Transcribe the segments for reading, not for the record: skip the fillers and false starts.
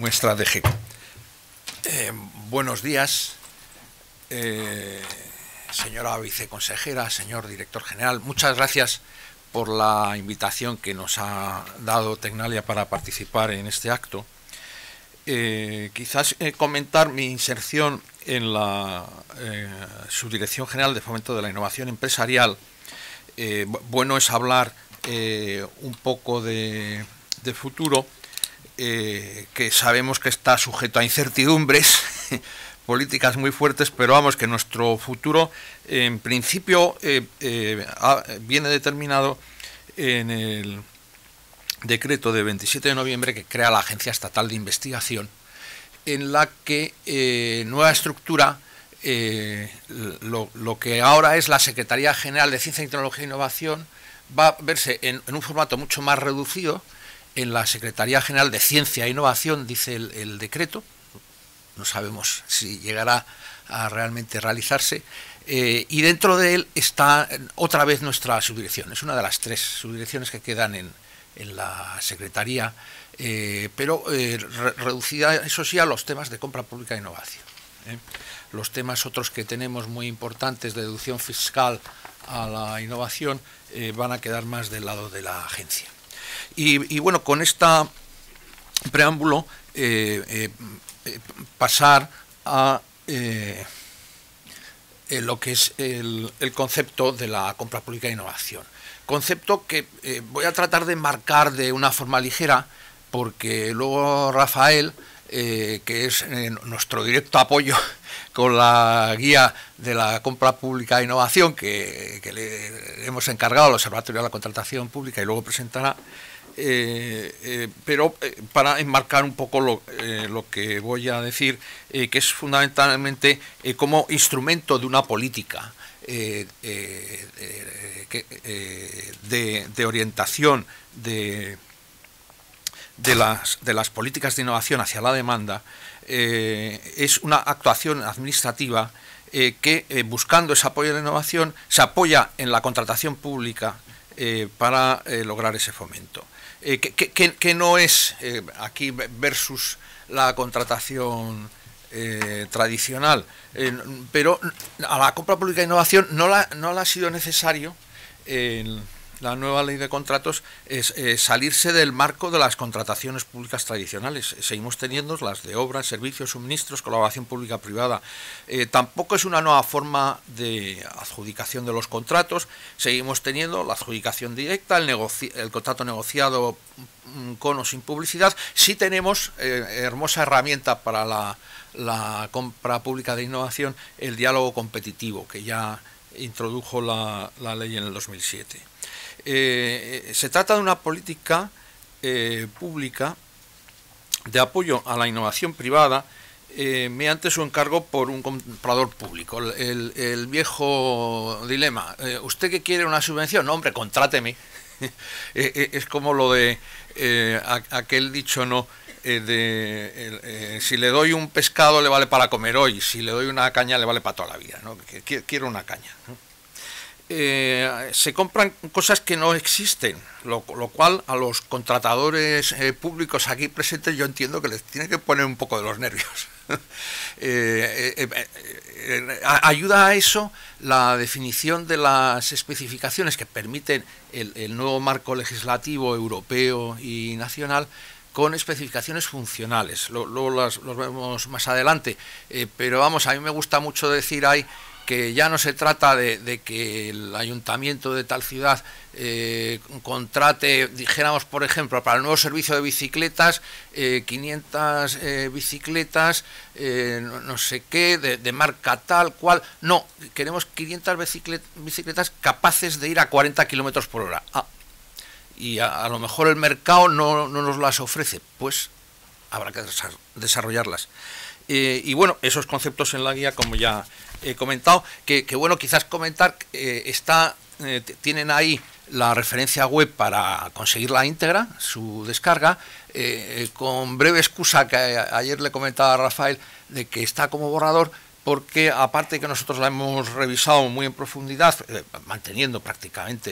muestra de GECO. Buenos días, señora viceconsejera, señor director general. Muchas gracias por la invitación que nos ha dado Tecnalia para participar en este acto. Quizás comentar mi inserción en la Subdirección General de Fomento de la Innovación Empresarial. Bueno es hablar un poco de futuro, que sabemos que está sujeto a incertidumbres políticas muy fuertes, pero vamos, que nuestro futuro en principio viene determinado en el decreto de 27 de noviembre que crea la Agencia Estatal de Investigación, en la que nueva estructura, lo que ahora es la Secretaría General de Ciencia, Tecnología e Innovación, va a verse en un formato mucho más reducido en la Secretaría General de Ciencia e Innovación, dice el decreto. No sabemos si llegará a realmente realizarse, y dentro de él está otra vez nuestra subdirección. Es una de las 3 subdirecciones que quedan en la Secretaría, pero reducida, eso sí, a los temas de compra pública e innovación. Los temas otros que tenemos muy importantes de deducción fiscal a la innovación van a quedar más del lado de la agencia. Y bueno, con esta preámbulo pasar a lo que es el concepto de la compra pública e innovación. Concepto que voy a tratar de marcar de una forma ligera, porque luego Rafael, que es nuestro directo apoyo con la guía de la compra pública e innovación que le hemos encargado al Observatorio de la Contratación Pública y luego presentará, pero para enmarcar un poco lo que voy a decir, que es fundamentalmente como instrumento de una política de orientación de las políticas de innovación hacia la demanda, es una actuación administrativa que, buscando ese apoyo de la innovación, se apoya en la contratación pública para lograr ese fomento. Que no es aquí versus la contratación tradicional, pero a la compra pública de innovación no le ha sido necesario en la nueva ley de contratos salirse del marco de las contrataciones públicas tradicionales. Seguimos teniendo las de obras, servicios, suministros, colaboración pública-privada. Tampoco es una nueva forma de adjudicación de los contratos. Seguimos teniendo la adjudicación directa, el contrato negociado con o sin publicidad. Sí tenemos hermosa herramienta para la compra pública de innovación, el diálogo competitivo, que ya introdujo la ley en el 2007. Se trata de una política pública de apoyo a la innovación privada mediante su encargo por un comprador público. El viejo dilema, ¿usted qué quiere, una subvención? No, hombre, contráteme. Es como lo de aquel dicho, ¿no? Si le doy un pescado le vale para comer hoy, si le doy una caña le vale para toda la vida, ¿no? Quiero una caña, ¿no? Se compran cosas que no existen, lo cual a los contratadores públicos aquí presentes yo entiendo que les tiene que poner un poco de los nervios. Ayuda a eso la definición de las especificaciones que permiten el nuevo marco legislativo europeo y nacional, con especificaciones funcionales. Luego los vemos más adelante, pero vamos, a mí me gusta mucho decir ahí que ya no se trata de que el ayuntamiento de tal ciudad contrate, dijéramos, por ejemplo, para el nuevo servicio de bicicletas, 500 bicicletas, no sé qué, de marca tal cual. No, queremos 500 bicicletas capaces de ir a 40 kilómetros por hora. Y a lo mejor el mercado no nos las ofrece, pues habrá que desarrollarlas. Y bueno, esos conceptos en la guía, como ya he comentado, que bueno, quizás comentar, tienen ahí la referencia web para conseguir la íntegra, su descarga, con breve excusa que ayer le comentaba a Rafael, de que está como borrador, porque aparte que nosotros la hemos revisado muy en profundidad, manteniendo prácticamente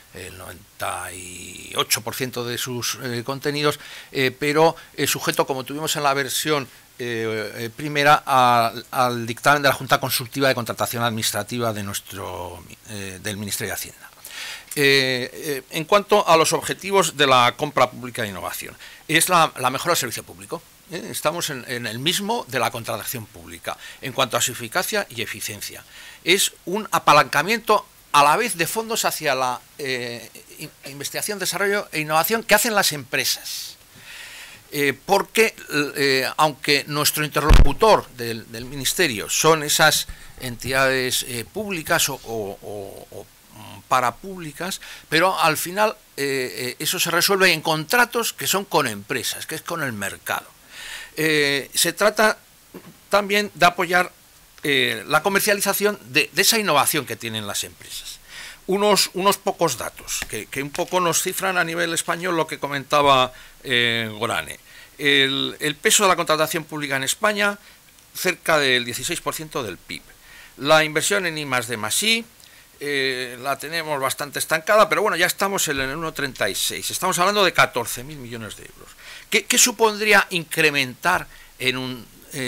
el 98% de sus contenidos, pero sujeto, como tuvimos en la versión primera, al dictamen de la Junta Consultiva de Contratación Administrativa de del Ministerio de Hacienda. En cuanto a los objetivos de la compra pública de innovación, es la mejora del servicio público. Estamos en el mismo de la contratación pública en cuanto a su eficacia y eficiencia. Es un apalancamiento a la vez de fondos hacia la investigación, desarrollo e innovación que hacen las empresas. Porque aunque nuestro interlocutor del Ministerio son esas entidades públicas o parapúblicas, pero al final eso se resuelve en contratos que son con empresas, que es con el mercado. Se trata también de apoyar la comercialización de esa innovación que tienen las empresas. Unos pocos datos que un poco nos cifran a nivel español lo que comentaba Gorane. El peso de la contratación pública en España, cerca del 16% del PIB. La inversión en I+D+I la tenemos bastante estancada, pero bueno, ya estamos en el 1,36. Estamos hablando de 14.000 millones de euros. ¿Qué supondría incrementar en un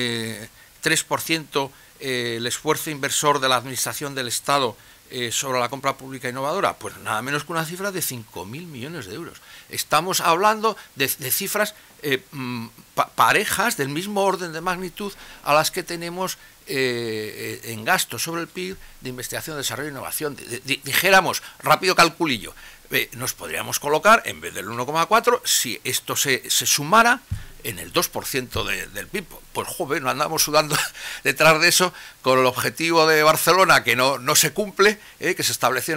3% el esfuerzo inversor de la Administración del Estado sobre la compra pública innovadora? Pues nada menos que una cifra de 5.000 millones de euros. Estamos hablando de cifras parejas del mismo orden de magnitud a las que tenemos en gastos sobre el PIB de investigación, desarrollo e innovación. Dijéramos, rápido calculillo, nos podríamos colocar, en vez del 1,4, si esto se sumara, en el 2% del PIB. Pues joven, no andamos sudando detrás de eso, con el objetivo de Barcelona que no se cumple, que se estableció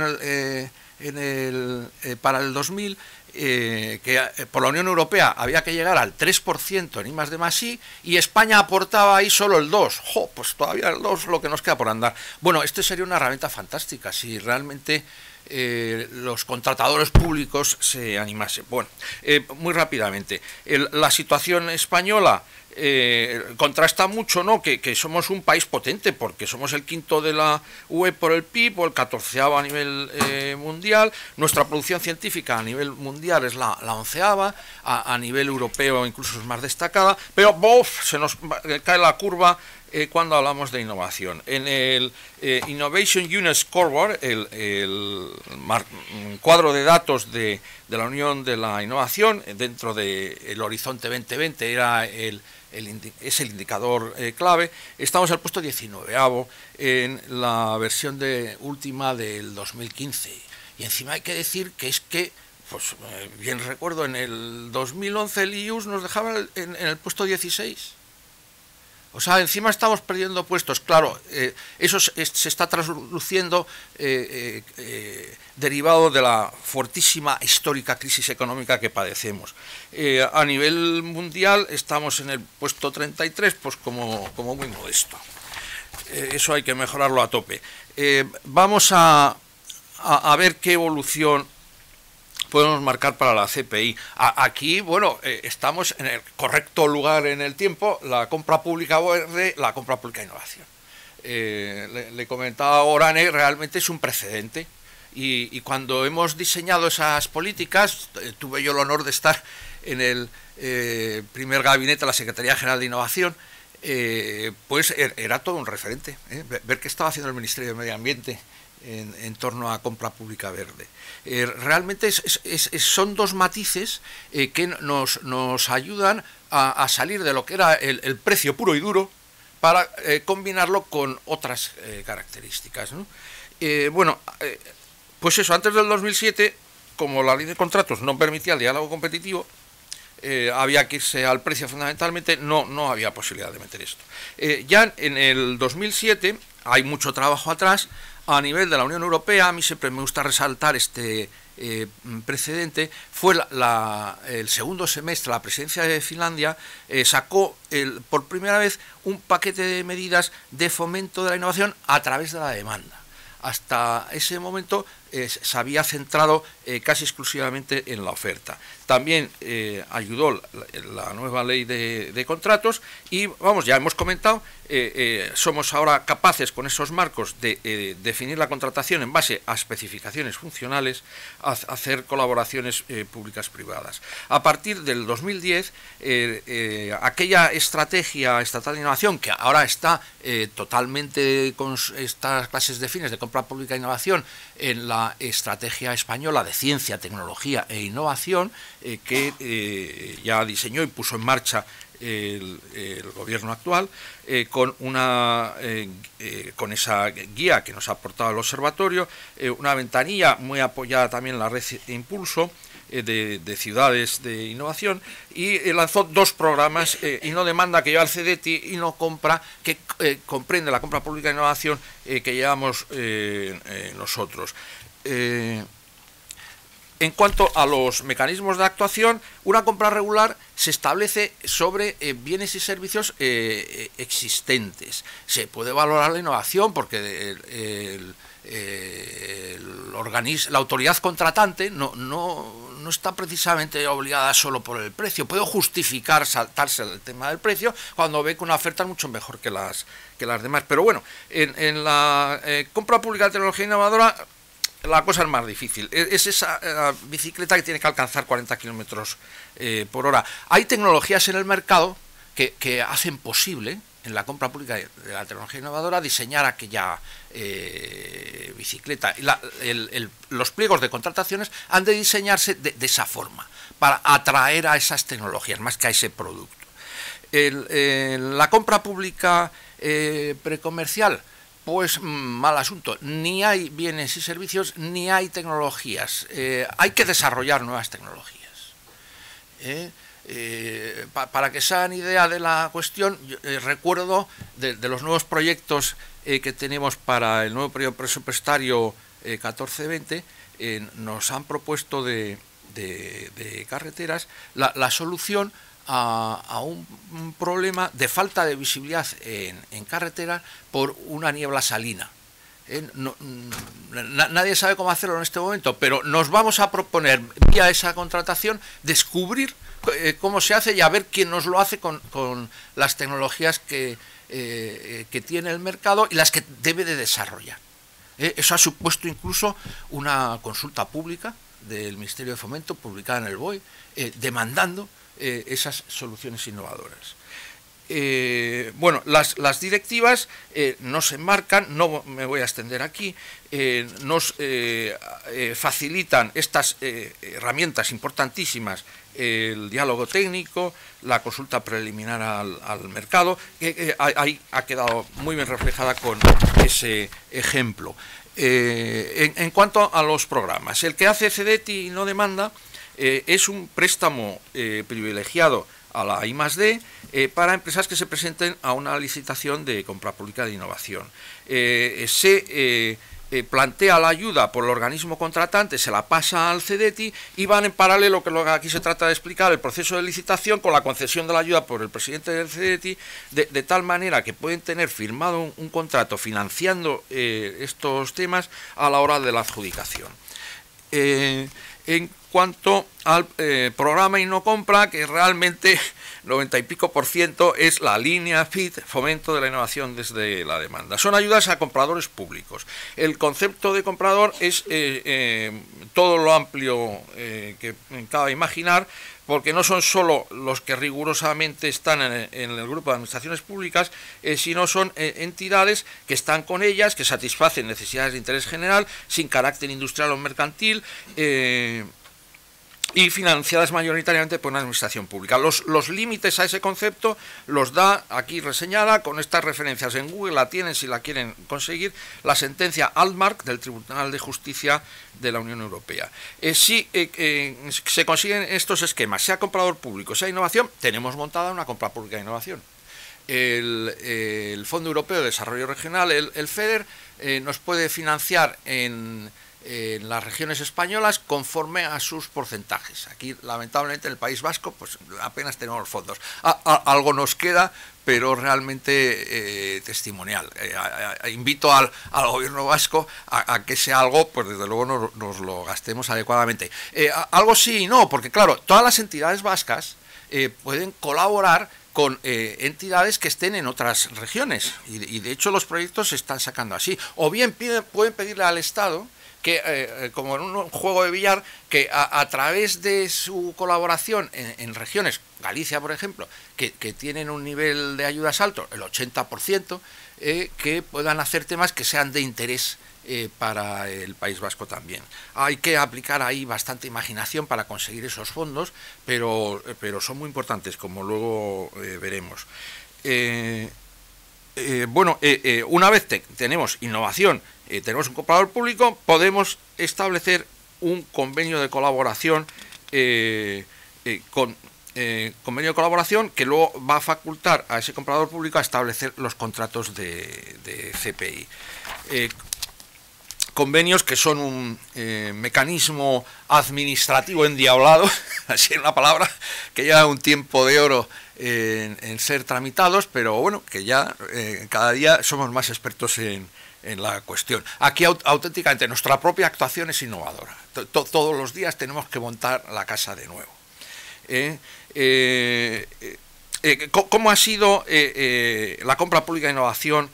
para el 2000, que por la Unión Europea había que llegar al 3% en I+D+I, y España aportaba ahí solo el 2%. Pues todavía el 2% lo que nos queda por andar. Bueno, esto sería una herramienta fantástica si realmente los contratadores públicos se animasen. Bueno, muy rápidamente, la situación española contrasta mucho, ¿no? Que somos un país potente, porque somos el quinto de la UE por el PIB, o el 14º a nivel mundial. Nuestra producción científica a nivel mundial es la 11ª, a nivel europeo incluso es más destacada, pero se nos cae la curva cuando hablamos de innovación. En el Innovation Unit Scoreboard, el cuadro de datos de la Unión de la Innovación, dentro del Horizonte 2020, es el indicador clave. Estamos al puesto 19º en la versión última del 2015. Y encima hay que decir que pues bien recuerdo, en el 2011 el IUS nos dejaba en el puesto 16. O sea, encima estamos perdiendo puestos. Claro, eso se está trasluciendo derivado de la fuertísima histórica crisis económica que padecemos. A nivel mundial estamos en el puesto 33, pues como muy modesto. Eso hay que mejorarlo a tope. Vamos a ver qué evolución podemos marcar para la CPI. Aquí, bueno, estamos en el correcto lugar en el tiempo, la compra pública verde, la compra pública de innovación. Le comentaba a Orane, realmente es un precedente. Y cuando hemos diseñado esas políticas, tuve yo el honor de estar en el primer gabinete de la Secretaría General de Innovación, pues era todo un referente. Ver qué estaba haciendo el Ministerio de Medio Ambiente en torno a compra pública verde. Realmente son dos matices que nos ayudan a salir de lo que era el precio puro y duro para combinarlo con otras características, ¿no? Pues eso, antes del 2007, como la ley de contratos no permitía el diálogo competitivo, había que irse al precio fundamentalmente, no había posibilidad de meter esto. Ya en el 2007, hay mucho trabajo atrás. A nivel de la Unión Europea, a mí siempre me gusta resaltar este precedente. Fue el segundo semestre, la presidencia de Finlandia sacó por primera vez un paquete de medidas de fomento de la innovación a través de la demanda. Hasta ese momento se había centrado casi exclusivamente en la oferta. También ayudó la nueva ley de contratos y, vamos, ya hemos comentado, somos ahora capaces con esos marcos de definir la contratación en base a especificaciones funcionales, hacer colaboraciones públicas-privadas. A partir del 2010, aquella estrategia estatal de innovación, que ahora está totalmente con estas clases de fines de compra pública e innovación en la estrategia española de ciencia, tecnología e innovación, que ya diseñó y puso en marcha el gobierno actual, con esa guía que nos ha aportado el observatorio, una ventanilla muy apoyada también en la red de impulso de ciudades de innovación, y lanzó 2 programas, InnoDemanda, que lleva el CEDETI, y InnoCompra, que comprende la compra pública de innovación que llevamos nosotros. En cuanto a los mecanismos de actuación, una compra regular se establece sobre bienes y servicios existentes. Se puede valorar la innovación porque la autoridad contratante no está precisamente obligada solo por el precio. Puede justificar saltarse el tema del precio cuando ve que una oferta es mucho mejor que las demás. Pero bueno, en la compra pública de tecnología innovadora, la cosa es más difícil. Es esa bicicleta que tiene que alcanzar 40 kilómetros por hora. Hay tecnologías en el mercado que hacen posible, en la compra pública de la tecnología innovadora, diseñar aquella bicicleta. Los pliegos de contrataciones han de diseñarse de esa forma, para atraer a esas tecnologías, más que a ese producto. La compra pública precomercial, pues mal asunto. Ni hay bienes y servicios, ni hay tecnologías. Hay que desarrollar nuevas tecnologías. Para que se hagan idea de la cuestión, recuerdo de los nuevos proyectos que tenemos para el nuevo periodo presupuestario 14-20, nos han propuesto de carreteras la solución a un problema de falta de visibilidad en carretera por una niebla salina. Nadie sabe cómo hacerlo en este momento, pero nos vamos a proponer, vía esa contratación, descubrir cómo se hace y a ver quién nos lo hace con las tecnologías que tiene el mercado y las que debe de desarrollar. Eso ha supuesto incluso una consulta pública del Ministerio de Fomento, publicada en el BOE, demandando esas soluciones innovadoras. Bueno, las directivas nos enmarcan, no me voy a extender aquí, nos facilitan estas herramientas importantísimas, el diálogo técnico, la consulta preliminar al mercado, que ahí ha quedado muy bien reflejada con ese ejemplo. En cuanto a los programas, el que hace CEDETI InnoDemanda es un préstamo privilegiado a la I+D para empresas que se presenten a una licitación de compra pública de innovación. Se plantea la ayuda por el organismo contratante, se la pasa al CEDETI y van en paralelo, que lo que aquí se trata de explicar, el proceso de licitación con la concesión de la ayuda por el presidente del CEDETI, de tal manera que pueden tener firmado un contrato financiando estos temas a la hora de la adjudicación. En cuanto al programa InnoCompra, que realmente 90 y pico % es la línea FIT, Fomento de la Innovación desde la Demanda. Son ayudas a compradores públicos. El concepto de comprador es todo lo amplio que cabe imaginar, porque no son solo los que rigurosamente están en el grupo de administraciones públicas, sino son entidades que están con ellas, que satisfacen necesidades de interés general, sin carácter industrial o mercantil, y financiadas mayoritariamente por una administración pública. Los límites a ese concepto los da aquí reseñada, con estas referencias en Google, la tienen si la quieren conseguir, la sentencia Altmark del Tribunal de Justicia de la Unión Europea. Si se consiguen estos esquemas, sea comprador público, sea innovación, tenemos montada una compra pública de innovación. El Fondo Europeo de Desarrollo Regional, el FEDER, nos puede financiar en las regiones españolas conforme a sus porcentajes. Aquí, lamentablemente, en el País Vasco, pues apenas tenemos fondos. Algo nos queda, pero realmente testimonial. Invito al gobierno vasco a que sea algo, pues desde luego nos lo gastemos adecuadamente. Algo sí y no, porque claro, todas las entidades vascas pueden colaborar con entidades que estén en otras regiones, y de hecho los proyectos se están sacando así. O bien pueden pedirle al Estado que, como en un juego de billar, que a través de su colaboración en regiones, Galicia por ejemplo, que tienen un nivel de ayudas alto, el 80%, que puedan hacer temas que sean de interés para el País Vasco también. Hay que aplicar ahí bastante imaginación para conseguir esos fondos, pero son muy importantes, como luego veremos. Una vez tenemos innovación, tenemos un comprador público, podemos establecer un convenio de colaboración convenio de colaboración que luego va a facultar a ese comprador público a establecer los contratos de CPI. Convenios que son un mecanismo administrativo endiablado, así es la palabra, que lleva un tiempo de oro en ser tramitados, pero bueno, que ya cada día somos más expertos en la cuestión. Aquí auténticamente nuestra propia actuación es innovadora. Todos los días tenemos que montar la casa de nuevo. ¿Cómo ha sido la compra pública de innovación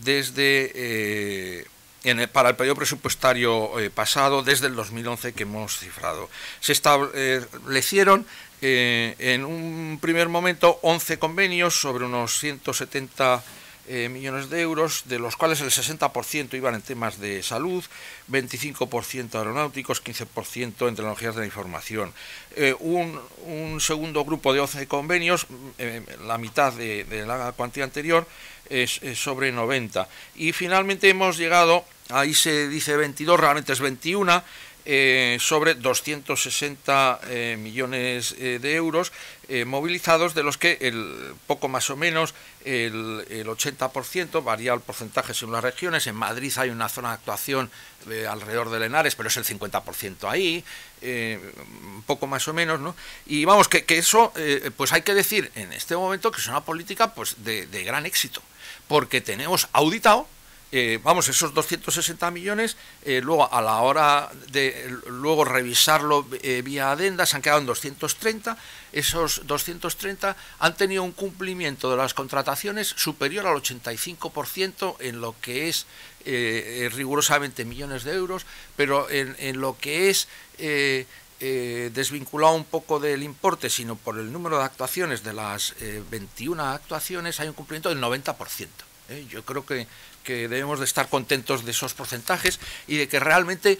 desde para el periodo presupuestario pasado, desde el 2011 que hemos cifrado? Se establecieron en un primer momento 11 convenios sobre unos 170 millones de euros, de los cuales el 60% iban en temas de salud, 25% aeronáuticos, 15% en tecnologías de la información. Un segundo grupo de 11 convenios, la mitad de la cuantía anterior, es sobre 90. Y finalmente hemos llegado, ahí se dice 22, realmente es 21, sobre 260 millones de euros movilizados, de los que poco más o menos el 80%, varía el porcentaje según las regiones. En Madrid hay una zona de actuación alrededor de Henares, pero es el 50% ahí, poco más o menos, ¿no? Y vamos, que eso, pues hay que decir en este momento que es una política pues de gran éxito, porque tenemos auditado esos 260 millones, luego a la hora de luego revisarlo vía adenda se han quedado en 230. Esos 230 han tenido un cumplimiento de las contrataciones superior al 85% en lo que es rigurosamente millones de euros, pero en lo que es desvinculado un poco del importe, sino por el número de actuaciones, de las 21 actuaciones, hay un cumplimiento del 90%. Yo creo que debemos de estar contentos de esos porcentajes y de que realmente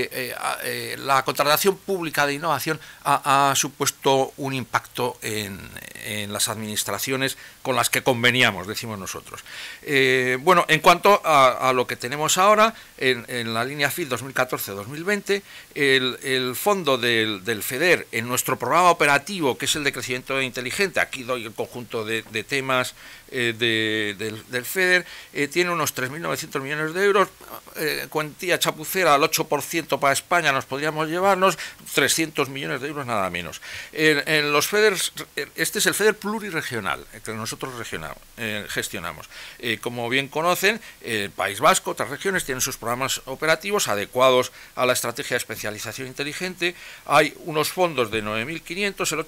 la contratación pública de innovación ha supuesto un impacto en las administraciones con las que conveníamos, decimos nosotros. En cuanto a lo que tenemos ahora, en la línea FID 2014-2020, el fondo del FEDER en nuestro programa operativo, que es el de crecimiento inteligente, aquí doy el conjunto de temas del FEDER, tiene unos 3.900 millones de euros, cuantía chapucera al 8% para España, nos podríamos llevarnos 300 millones de euros nada menos. En los FEDERs, este es el FEDER plurirregional, que nosotros gestionamos. Como bien conocen, el País Vasco, otras regiones tienen sus programas operativos adecuados a la estrategia de especialización inteligente. Hay unos fondos de 9.500, el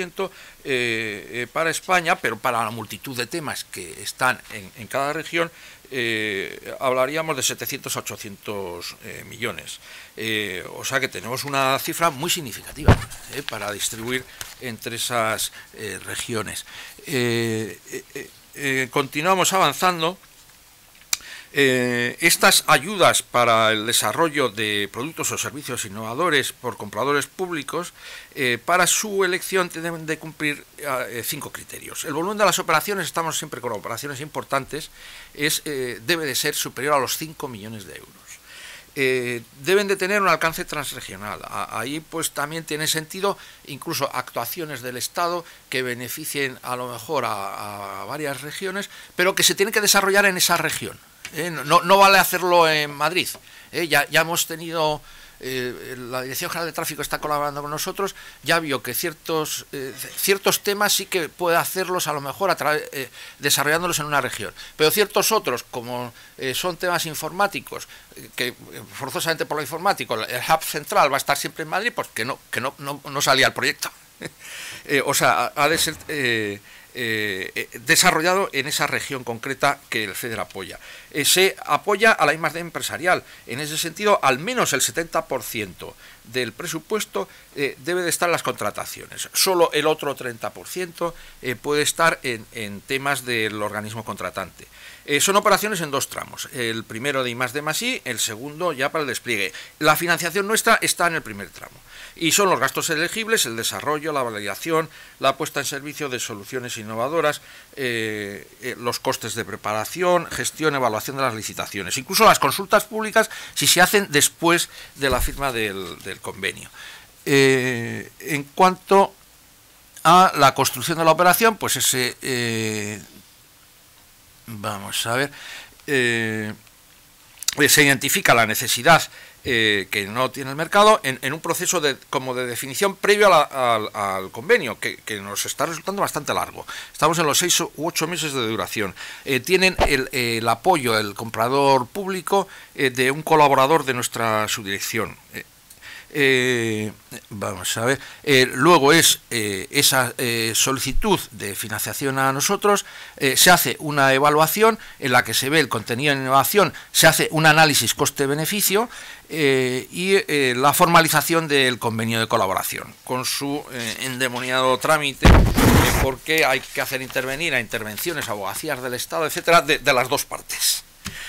8% para España, pero para la multitud de temas que están en cada región, hablaríamos de 700 a 800 millones. O sea que tenemos una cifra muy significativa para distribuir entre esas regiones. Continuamos avanzando. Estas ayudas para el desarrollo de productos o servicios innovadores por compradores públicos, para su elección deben de cumplir 5 criterios. El volumen de las operaciones, estamos siempre con operaciones importantes, debe de ser superior a los 5 millones de euros. Deben de tener un alcance transregional. Ahí pues también tiene sentido incluso actuaciones del Estado que beneficien a lo mejor a varias regiones, pero que se tienen que desarrollar en esa región. No vale hacerlo en Madrid. Ya hemos tenido la Dirección General de Tráfico está colaborando con nosotros, ya vio que ciertos temas sí que puede hacerlos a lo mejor desarrollándolos en una región, pero ciertos otros, como son temas informáticos, que forzosamente por lo informático el hub central va a estar siempre en Madrid, pues que no salía el proyecto. O sea, ha de ser desarrollado en esa región concreta que el FEDER apoya. Se apoya a la I+D empresarial. En ese sentido, al menos el 70% del presupuesto debe de estar en las contrataciones. Solo el otro 30% puede estar en temas del organismo contratante. Son operaciones en dos tramos. El primero de I+D+I, el segundo ya para el despliegue. La financiación nuestra está en el primer tramo. Y son los gastos elegibles, el desarrollo, la validación, la puesta en servicio de soluciones innovadoras, los costes de preparación, gestión, evaluación de las licitaciones, incluso las consultas públicas si se hacen después de la firma del convenio. En cuanto a la construcción de la operación, pues vamos a ver, se identifica la necesidad que no tiene el mercado en un proceso como de definición previo al convenio, que nos está resultando bastante largo. Estamos en los 6 u 8 meses de duración. Tienen el apoyo, el comprador público, de un colaborador de nuestra subdirección. Vamos a ver, luego esa solicitud de financiación a nosotros, se hace una evaluación en la que se ve el contenido de innovación, se hace un análisis coste-beneficio y la formalización del convenio de colaboración con su endemoniado trámite, porque hay que hacer intervenir a intervenciones, abogacías del Estado, etcétera, de las dos partes.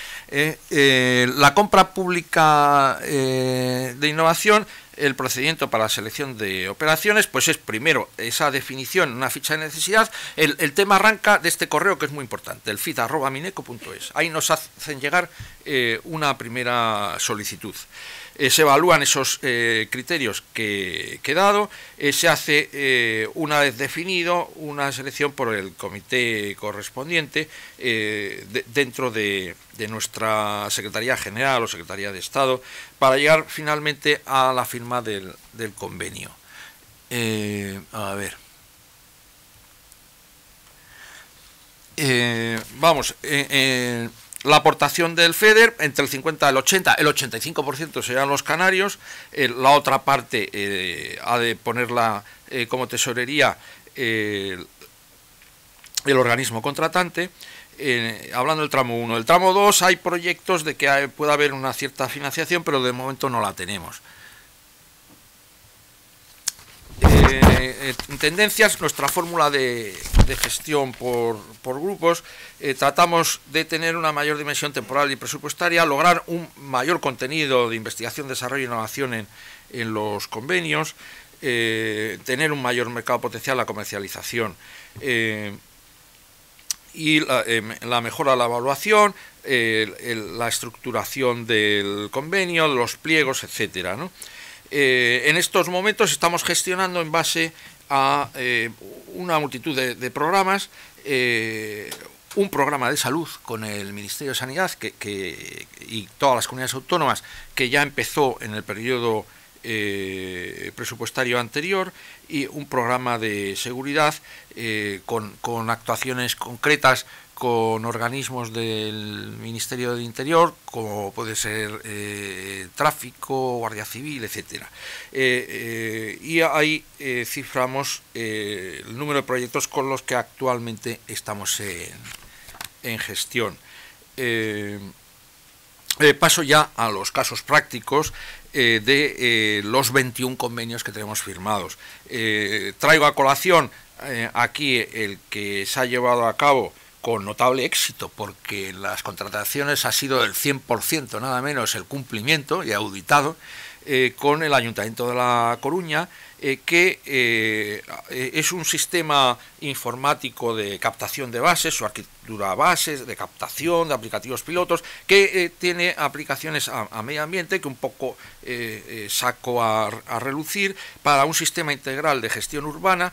La compra pública de innovación, el procedimiento para la selección de operaciones, pues es primero esa definición, una ficha de necesidad. El tema arranca de este correo que es muy importante, el fit@mineco.es. Ahí nos hacen llegar una primera solicitud. Se evalúan esos criterios que he dado, se hace, una vez definido, una selección por el comité correspondiente dentro de nuestra Secretaría General o Secretaría de Estado, para llegar finalmente a la firma del convenio. A ver. Vamos, la aportación del FEDER, entre el 50, el 80, el 85% serán los canarios, la otra parte ha de ponerla como tesorería el organismo contratante. Hablando del tramo 1, el tramo 2 hay proyectos de que pueda haber una cierta financiación, pero de momento no la tenemos. En tendencias, nuestra fórmula de gestión por grupos, tratamos de tener una mayor dimensión temporal y presupuestaria, lograr un mayor contenido de investigación, desarrollo e innovación en los convenios, tener un mayor mercado potencial, la comercialización, y la mejora de la evaluación, la estructuración del convenio, los pliegos, etcétera, ¿no? En estos momentos estamos gestionando en base a una multitud de programas, un programa de salud con el Ministerio de Sanidad y todas las comunidades autónomas, que ya empezó en el periodo presupuestario anterior, y un programa de seguridad con actuaciones concretas con organismos del Ministerio del Interior, como puede ser tráfico, Guardia Civil, etcétera. Y ahí ciframos el número de proyectos con los que actualmente estamos en gestión. Paso ya a los casos prácticos de los 21 convenios que tenemos firmados. Traigo a colación aquí el que se ha llevado a cabo con notable éxito, porque las contrataciones ha sido del 100%, nada menos, el cumplimiento, y auditado, con el Ayuntamiento de La Coruña, que es un sistema informático de captación de bases, su arquitectura bases, de captación, de aplicativos pilotos, que tiene aplicaciones a medio ambiente, que un poco saco a relucir para un sistema integral de gestión urbana.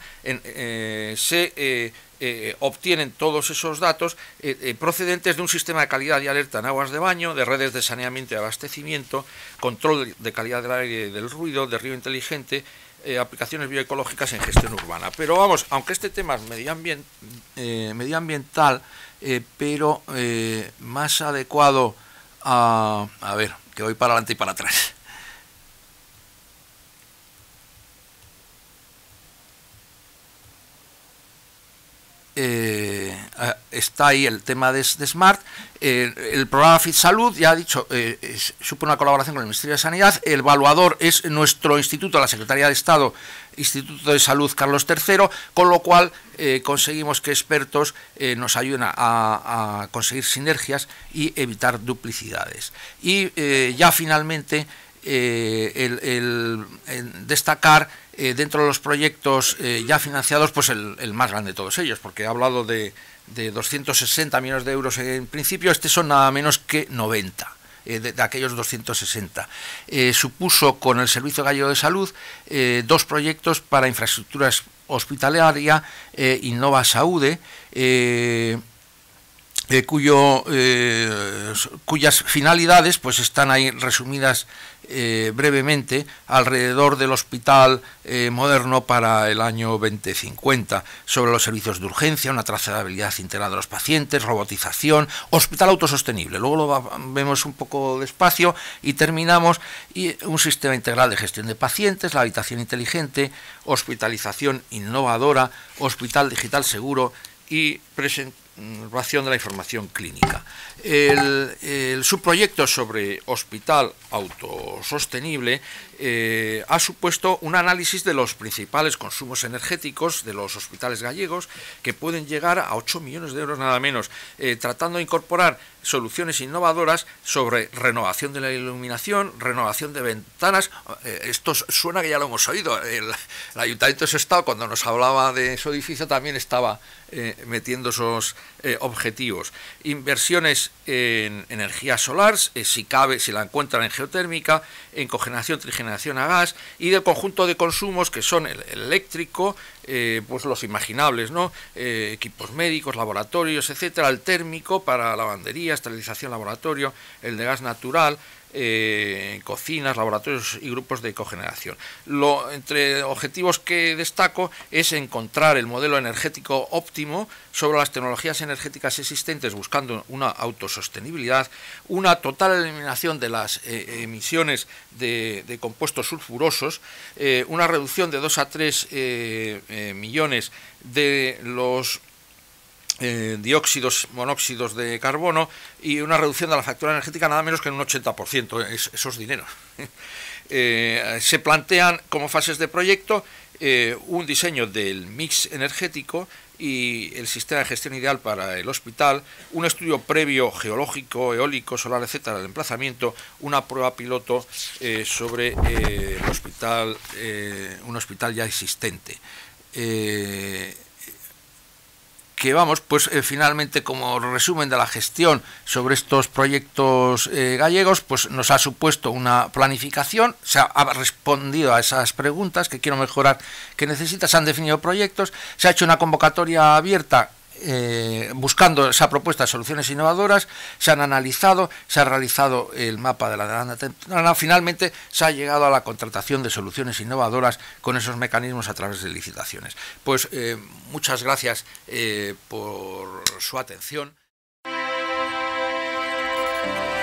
Obtienen todos esos datos procedentes de un sistema de calidad y alerta en aguas de baño, de redes de saneamiento y abastecimiento, control de calidad del aire y del ruido, de río inteligente, aplicaciones bioecológicas en gestión urbana. Pero vamos, aunque este tema es medioambiental, pero más adecuado a ver, que voy para adelante y para atrás. Está ahí el tema de Smart. El programa Fit Salud, ya ha dicho, supone una colaboración con el Ministerio de Sanidad. El evaluador es nuestro instituto, la Secretaría de Estado, Instituto de Salud Carlos III, con lo cual conseguimos que expertos nos ayuden a conseguir sinergias y evitar duplicidades. Y ya finalmente el destacar dentro de los proyectos ya financiados, pues el más grande de todos ellos, porque he hablado de 260 millones de euros en principio. Estos son nada menos que 90 de aquellos 260. Supuso con el Servicio Gallego de Salud 2 proyectos para infraestructuras hospitalaria, Innova Saúde, cuyas finalidades pues están ahí resumidas brevemente alrededor del hospital moderno para el año 2050, sobre los servicios de urgencia, una trazabilidad integral de los pacientes, robotización, hospital autosostenible. Luego lo vemos un poco despacio y terminamos, y un sistema integral de gestión de pacientes, la habitación inteligente, hospitalización innovadora, hospital digital seguro y presentación de la información clínica. El subproyecto sobre hospital autosostenible ha supuesto un análisis de los principales consumos energéticos de los hospitales gallegos, que pueden llegar a 8 millones de euros nada menos, tratando de incorporar soluciones innovadoras sobre renovación de la iluminación, renovación de ventanas. Esto suena que ya lo hemos oído. El Ayuntamiento de Sestao, cuando nos hablaba de su edificio, también estaba metiendo esos objetivos. Inversiones en energía solar, si cabe, si la encuentran en geotérmica, en cogeneración, trigeneración a gas, y del conjunto de consumos que son el eléctrico, pues los imaginables, ¿no? Equipos médicos, laboratorios, etcétera, el térmico para lavandería, esterilización, laboratorio, el de gas natural, cocinas, laboratorios y grupos de cogeneración. Entre objetivos que destaco es encontrar el modelo energético óptimo sobre las tecnologías energéticas existentes, buscando una autosostenibilidad, una total eliminación de las emisiones de compuestos sulfurosos, una reducción de 2 a 3 millones de los dióxidos, monóxidos de carbono, y una reducción de la factura energética nada menos que en un 80%. Esos dineros. Se plantean como fases de proyecto un diseño del mix energético y el sistema de gestión ideal para el hospital, un estudio previo geológico, eólico, solar, etcétera, del emplazamiento, una prueba piloto sobre el hospital, un hospital ya existente. Que vamos, pues finalmente, como resumen de la gestión sobre estos proyectos gallegos, pues nos ha supuesto una planificación, se ha respondido a esas preguntas que quiero mejorar, que necesita, se han definido proyectos, se ha hecho una convocatoria abierta buscando esa propuesta de soluciones innovadoras, se han analizado, se ha realizado el mapa de la demanda temprana, finalmente se ha llegado a la contratación de soluciones innovadoras con esos mecanismos a través de licitaciones. Pues muchas gracias por su atención.